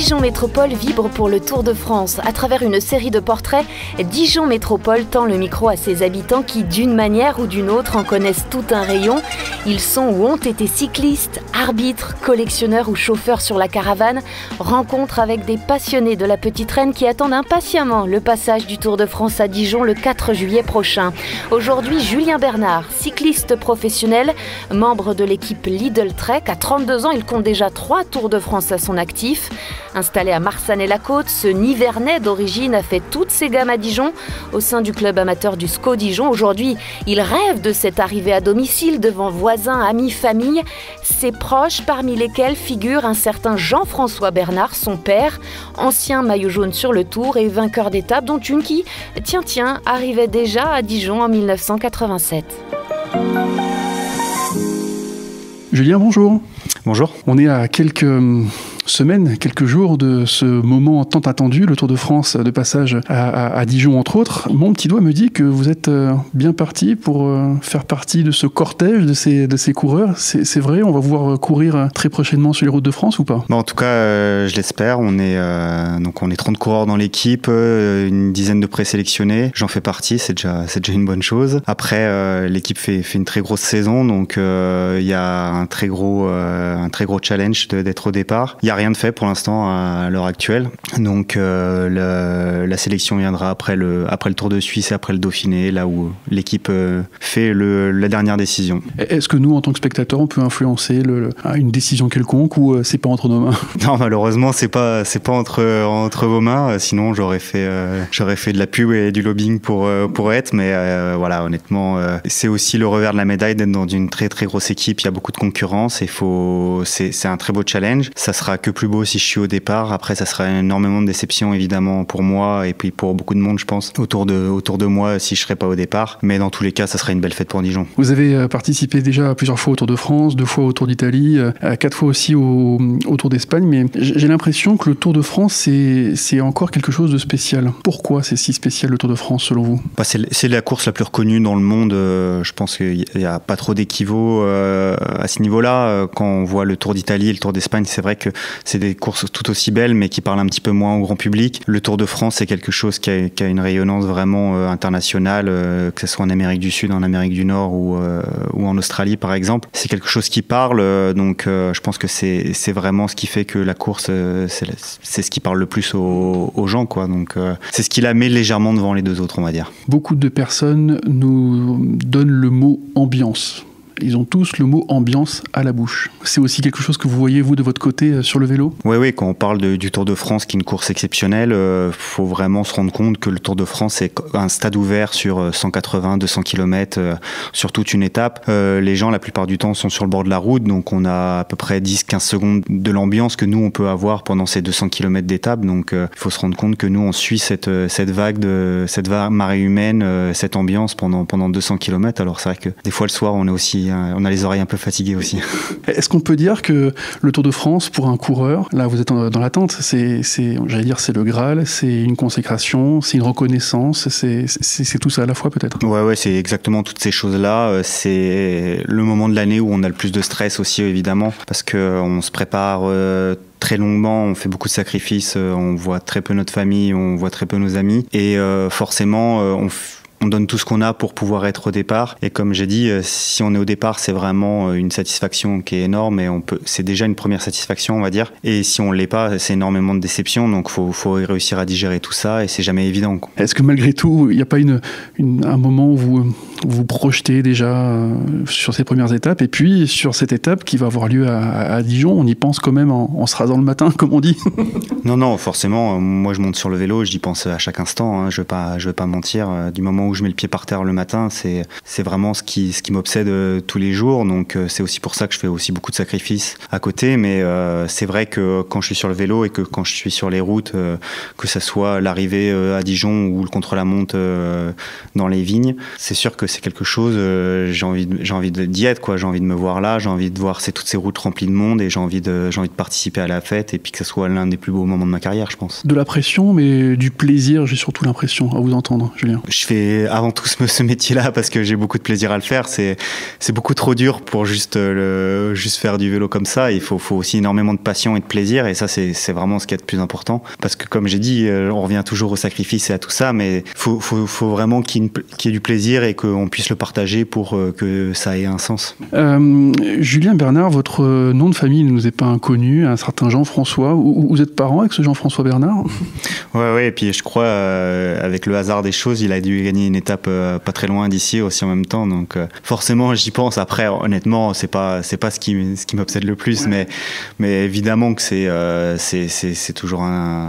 Dijon Métropole vibre pour le Tour de France. À travers une série de portraits, Dijon Métropole tend le micro à ses habitants qui, d'une manière ou d'une autre, en connaissent tout un rayon. Ils sont ou ont été cyclistes, arbitres, collectionneurs ou chauffeurs sur la caravane. Rencontre avec des passionnés de la Petite Reine qui attendent impatiemment le passage du Tour de France à Dijon le 4 juillet prochain. Aujourd'hui, Julien Bernard, cycliste professionnel, membre de l'équipe Lidl Trek. À 32 ans, il compte déjà 3 Tours de France à son actif. Installé à Marsanne-et-la-Côte, ce Nivernais d'origine a fait toutes ses gammes à Dijon au sein du club amateur du SCO Dijon. Aujourd'hui, il rêve de cette arrivée à domicile devant voisins, amis, famille. Ses proches, parmi lesquels figure un certain Jean-François Bernard, son père, ancien maillot jaune sur le Tour et vainqueur d'étape, dont une qui, tiens, arrivait déjà à Dijon en 1987. Julien, bonjour. Bonjour. On est à quelques semaines, quelques jours de ce moment tant attendu, le Tour de France de passage à Dijon entre autres. Mon petit doigt me dit que vous êtes bien parti pour faire partie de ce cortège de ces coureurs. C'est vrai, on va vous voir courir très prochainement sur les routes de France ou pas? En tout cas, je l'espère. On est 30 coureurs dans l'équipe, une dizaine de présélectionnés. J'en fais partie, c'est déjà une bonne chose. Après, l'équipe fait une très grosse saison, donc il y a un très gros challenge d'être au départ. Il n'y a rien de fait pour l'instant à l'heure actuelle, donc la sélection viendra après le Tour de Suisse et après le Dauphiné, là où l'équipe fait la dernière décision. Est-ce que nous, en tant que spectateurs, on peut influencer une décision quelconque ou c'est pas entre nos mains? Non, malheureusement, c'est pas entre vos mains. Sinon, j'aurais fait de la pub et du lobbying pour être. Mais voilà, honnêtement, c'est aussi le revers de la médaille d'être dans une très très grosse équipe. Il y a beaucoup de concurrence et c'est un très beau challenge. Ça sera que plus beau si je suis au départ. Après, ça sera énormément de déception évidemment pour moi et puis pour beaucoup de monde, je pense, autour de moi si je serais pas au départ. Mais dans tous les cas, ça sera une belle fête pour Dijon. Vous avez participé déjà plusieurs fois au Tour de France, 2 fois au Tour d'Italie, 4 fois aussi au Tour d'Espagne. Mais j'ai l'impression que le Tour de France, c'est encore quelque chose de spécial. Pourquoi c'est si spécial le Tour de France selon vous? C'est la course la plus reconnue dans le monde. Je pense qu'il n'y a pas trop d'équivalents à ce niveau-là. Quand on voit le Tour d'Italie et le Tour d'Espagne, c'est vrai que c'est des courses tout aussi belles, mais qui parlent un petit peu moins au grand public. Le Tour de France, c'est quelque chose qui a une rayonnance vraiment internationale, que ce soit en Amérique du Sud, en Amérique du Nord ou en Australie, par exemple. C'est quelque chose qui parle, donc je pense que c'est vraiment ce qui fait que la course, c'est ce qui parle le plus aux gens, quoi. Donc c'est ce qui la met légèrement devant les 2 autres, on va dire. Beaucoup de personnes nous donnent le mot ambiance. Ils ont tous le mot ambiance à la bouche. C'est aussi quelque chose que vous voyez, vous, de votre côté, sur le vélo? Oui, quand on parle du Tour de France, qui est une course exceptionnelle, faut vraiment se rendre compte que le Tour de France est un stade ouvert sur 180-200 km, sur toute une étape. Les gens, la plupart du temps, sont sur le bord de la route, donc on a à peu près 10-15 secondes de l'ambiance que nous, on peut avoir pendant ces 200 km d'étape. Donc il faut se rendre compte que nous, on suit cette vague marée humaine, cette ambiance pendant 200 km. Alors c'est vrai que des fois, le soir, on a les oreilles un peu fatiguées aussi. Est-ce qu'on peut dire que le Tour de France, pour un coureur, là vous êtes dans l'attente, c'est le Graal, c'est une consécration, c'est une reconnaissance, c'est tout ça à la fois peut-être? Ouais, c'est exactement toutes ces choses-là. C'est le moment de l'année où on a le plus de stress aussi, évidemment, parce qu'on se prépare très longuement, on fait beaucoup de sacrifices, on voit très peu notre famille, on voit très peu nos amis, et forcément, on donne tout ce qu'on a pour pouvoir être au départ. Et comme j'ai dit, si on est au départ, c'est vraiment une satisfaction qui est énorme et c'est déjà une première satisfaction, on va dire. Et si on l'est pas, c'est énormément de déception. Donc faut réussir à digérer tout ça et c'est jamais évident, quoi. Est-ce que malgré tout, il n'y a pas un moment où vous projetez déjà sur ces premières étapes et puis sur cette étape qui va avoir lieu à Dijon, on y pense quand même en se rasant le matin, comme on dit? Non, forcément. Moi, je monte sur le vélo, j'y pense à chaque instant, hein. Je vais pas mentir. Du moment où je mets le pied par terre le matin, c'est vraiment ce qui m'obsède tous les jours. Donc c'est aussi pour ça que je fais aussi beaucoup de sacrifices à côté. Mais c'est vrai que quand je suis sur le vélo et que quand je suis sur les routes, que ça soit l'arrivée à Dijon ou le contre-la-montre dans les vignes, c'est sûr que c'est quelque chose. J'ai envie d'y être, quoi. J'ai envie de me voir là. J'ai envie de voir toutes ces routes remplies de monde et j'ai envie de participer à la fête et puis que ce soit l'un des plus beaux moments de ma carrière, je pense. De la pression, mais du plaisir. J'ai surtout l'impression à vous entendre, Julien. Je fais fait avant tout ce métier-là parce que j'ai beaucoup de plaisir à le faire. C'est beaucoup trop dur pour juste faire du vélo comme ça. Il faut aussi énormément de passion et de plaisir, et ça c'est vraiment ce qui est le plus important. Parce que comme j'ai dit, on revient toujours au sacrifice et à tout ça, mais faut vraiment qu'il y ait du plaisir et qu'on puisse le partager pour que ça ait un sens. Julien Bernard, votre nom de famille ne nous est pas inconnu, un certain Jean-François. Vous êtes parent avec ce Jean-François Bernard? Ouais, et puis je crois, avec le hasard des choses, il a dû gagner une étape pas très loin d'ici aussi en même temps. Donc forcément, j'y pense. Après, honnêtement, c'est pas ce qui m'obsède le plus, ouais. mais évidemment que c'est toujours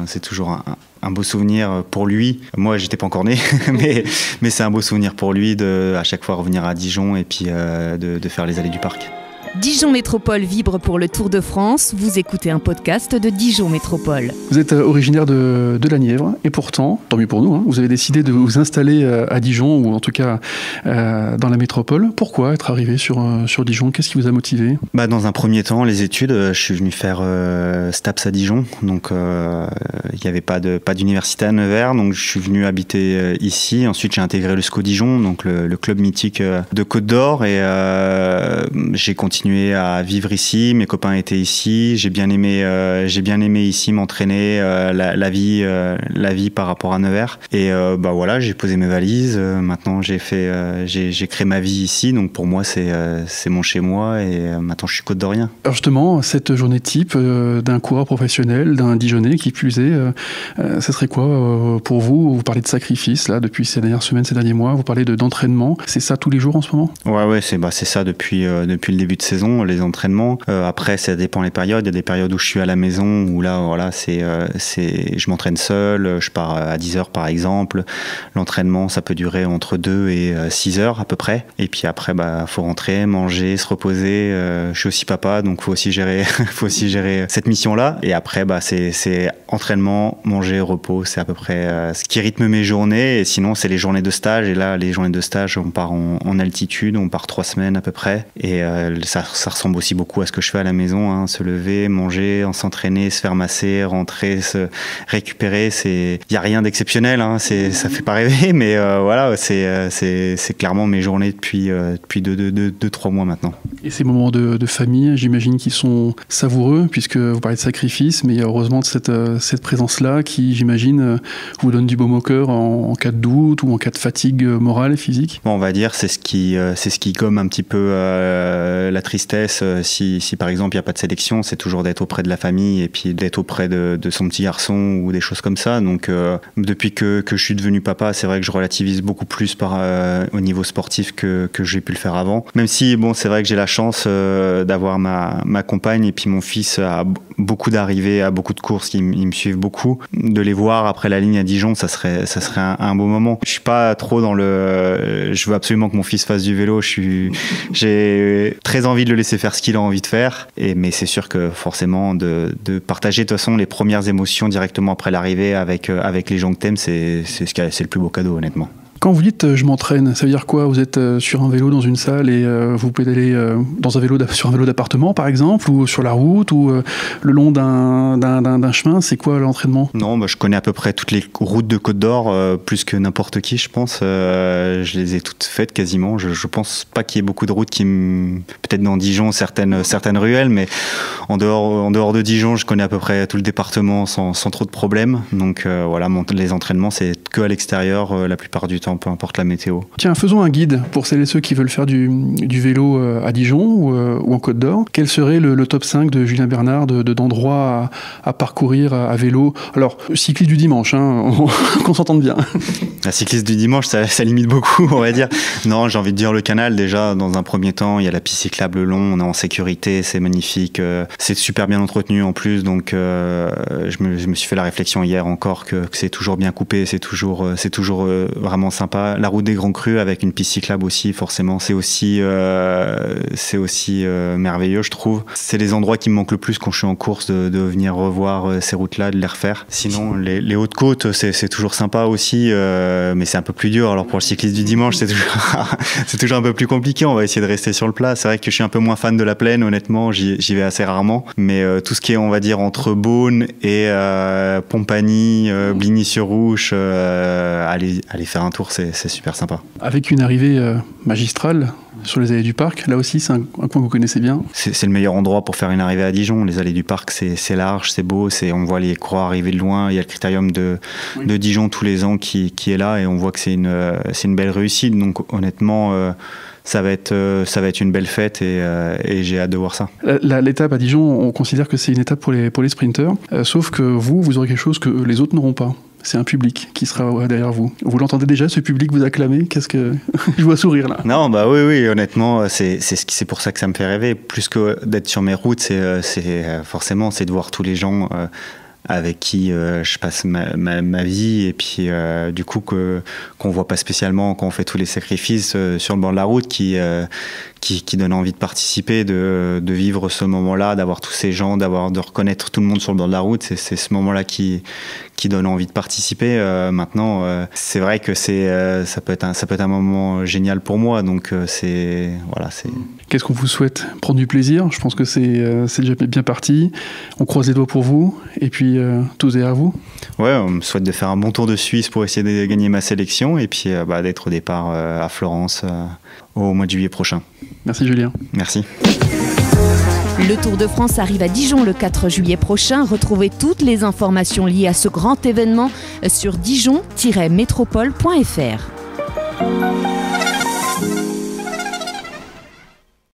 un beau souvenir pour lui. Moi, j'étais pas encore né, mais c'est un beau souvenir pour lui de à chaque fois revenir à Dijon et puis de faire les allées du parc. Dijon Métropole vibre pour le Tour de France. Vous écoutez un podcast de Dijon Métropole. Vous êtes originaire de la Nièvre et pourtant, tant mieux pour nous, vous avez décidé de vous installer à Dijon, ou en tout cas dans la métropole. Pourquoi être arrivé sur Dijon? Qu'est-ce qui vous a motivé? Dans un premier temps, les études. Je suis venu faire STAPS à Dijon, donc il n'y avait pas d'université à Nevers, donc je suis venu habiter ici. Ensuite, j'ai intégré le SCO Dijon, donc le club mythique de Côte d'Or, et j'ai continué à vivre ici. Mes copains étaient ici. J'ai bien aimé ici m'entraîner, la vie par rapport à Nevers. Et voilà, j'ai posé mes valises. Maintenant, j'ai créé ma vie ici. Donc pour moi, c'est mon chez moi. Et maintenant, je suis côte-d'orien. Alors justement, cette journée type d'un coureur professionnel, d'un Dijonnais qui plus est, ce serait quoi pour vous? Vous parlez de sacrifice là depuis ces dernières semaines, ces derniers mois. Vous parlez d'entraînement. C'est ça tous les jours en ce moment? Ouais, c'est ça depuis le début de saison, les entraînements. Après, ça dépend les périodes. Il y a des périodes où je suis à la maison, où là, voilà, je m'entraîne seul. Je pars à 10h par exemple. L'entraînement, ça peut durer entre 2 et 6 heures à peu près. Et puis après, faut rentrer, manger, se reposer. Je suis aussi papa, donc faut aussi gérer cette mission-là. Et après, c'est entraînement, manger, repos. C'est à peu près ce qui rythme mes journées. Et sinon, c'est les journées de stage. Et là, les journées de stage, on part en altitude. On part 3 semaines à peu près. Et ça ressemble aussi beaucoup à ce que je fais à la maison, se lever, manger, s'entraîner, se faire masser, rentrer, se récupérer. Il n'y a rien d'exceptionnel, ça fait pas rêver, mais voilà, c'est clairement mes journées depuis 2-3 mois maintenant. Et ces moments de famille, j'imagine qu'ils sont savoureux, puisque vous parlez de sacrifice, mais il y a heureusement cette présence-là qui, j'imagine, vous donne du baume au cœur en cas de doute ou en cas de fatigue morale et physique. Bon, on va dire c'est ce qui gomme un petit peu la tristesse. Si par exemple il n'y a pas de sélection, c'est toujours d'être auprès de la famille et puis d'être auprès de son petit garçon ou des choses comme ça. Donc depuis que je suis devenu papa, c'est vrai que je relativise beaucoup plus au niveau sportif que j'ai pu le faire avant. Même si c'est vrai que j'ai la chance d'avoir ma compagne et puis mon fils a beaucoup d'arrivées, à beaucoup de courses, ils me suivent beaucoup. De les voir après la ligne à Dijon, ça serait un beau moment. Je suis pas trop dans je veux absolument que mon fils fasse du vélo. J'ai très envie de le laisser faire ce qu'il a envie de faire. Mais c'est sûr que forcément de partager de toute façon les premières émotions directement après l'arrivée avec les gens que t'aimes, c'est le plus beau cadeau, honnêtement. Quand vous dites je m'entraîne, ça veut dire quoi? Vous êtes sur un vélo dans une salle et vous pédalez sur un vélo d'appartement par exemple, ou sur la route, ou le long d'un chemin? C'est quoi l'entraînement? Non, je connais à peu près toutes les routes de Côte d'Or, plus que n'importe qui, je pense. Je les ai toutes faites quasiment. Je pense pas qu'il y ait beaucoup de routes peut-être dans Dijon, certaines ruelles, mais en dehors de Dijon, je connais à peu près tout le département sans trop de problèmes. Donc voilà, les entraînements, c'est que à l'extérieur la plupart du temps, peu importe la météo. Tiens, faisons un guide pour celles et ceux qui veulent faire du vélo à Dijon ou en Côte d'Or. Quel serait le top 5 de Julien Bernard d'endroits à parcourir à vélo? Alors, cycliste du dimanche, qu'on s'entende bien. La cycliste du dimanche, ça limite beaucoup, on va dire. Non, j'ai envie de dire le canal, déjà, dans un premier temps. Il y a la piste cyclable long, on est en sécurité, c'est magnifique. C'est super bien entretenu en plus, donc je me suis fait la réflexion hier encore que c'est toujours bien coupé, c'est toujours vraiment sympa. La route des Grands Crus avec une piste cyclable aussi, forcément, c'est aussi merveilleux, je trouve. C'est les endroits qui me manquent le plus quand je suis en course, de venir revoir ces routes-là, de les refaire. Sinon, les hautes côtes, c'est toujours sympa aussi, mais c'est un peu plus dur. Alors pour le cycliste du dimanche, c'est toujours un peu plus compliqué. On va essayer de rester sur le plat. C'est vrai que je suis un peu moins fan de la plaine, honnêtement. J'y vais assez rarement. Mais tout ce qui est, on va dire, entre Beaune et Pompagny, Bligny-sur-Rouche, aller faire un tour, jours, c'est super sympa. Avec une arrivée magistrale sur les allées du parc, là aussi c'est un coin que vous connaissez bien. C'est le meilleur endroit pour faire une arrivée à Dijon. Les allées du parc, c'est large, c'est beau, on voit les coureurs arriver de loin. Il y a le critérium de Dijon tous les ans qui est là et on voit que c'est une belle réussite. Donc honnêtement, ça va être une belle fête et j'ai hâte de voir ça. L'étape à Dijon, on considère que c'est une étape pour les sprinteurs, sauf que vous aurez quelque chose que les autres n'auront pas. C'est un public qui sera derrière vous. Vous l'entendez déjà, ce public vous acclamer? Qu'est-ce que je vois sourire là? Non, bah oui, honnêtement, c'est pour ça que ça me fait rêver. Plus que d'être sur mes routes, forcément, c'est de voir tous les gens avec qui je passe ma vie et puis du coup qu'on voit pas spécialement quand on fait tous les sacrifices sur le bord de la route qui donne envie de participer, de vivre ce moment-là, d'avoir tous ces gens, de reconnaître tout le monde sur le bord de la route. C'est ce moment-là qui donne envie de participer. Maintenant, c'est vrai que ça peut être un moment génial pour moi. Donc voilà. Qu'est-ce qu'on vous souhaite? Prendre du plaisir. Je pense que c'est déjà bien parti. On croise les doigts pour vous et puis tous derrière vous. Ouais, on me souhaite de faire un bon tour de Suisse pour essayer de gagner ma sélection et puis d'être au départ à Florence au mois de juillet prochain. Merci Julien. Merci. Le Tour de France arrive à Dijon le 4 juillet prochain. Retrouvez toutes les informations liées à ce grand événement sur dijon-métropole.fr.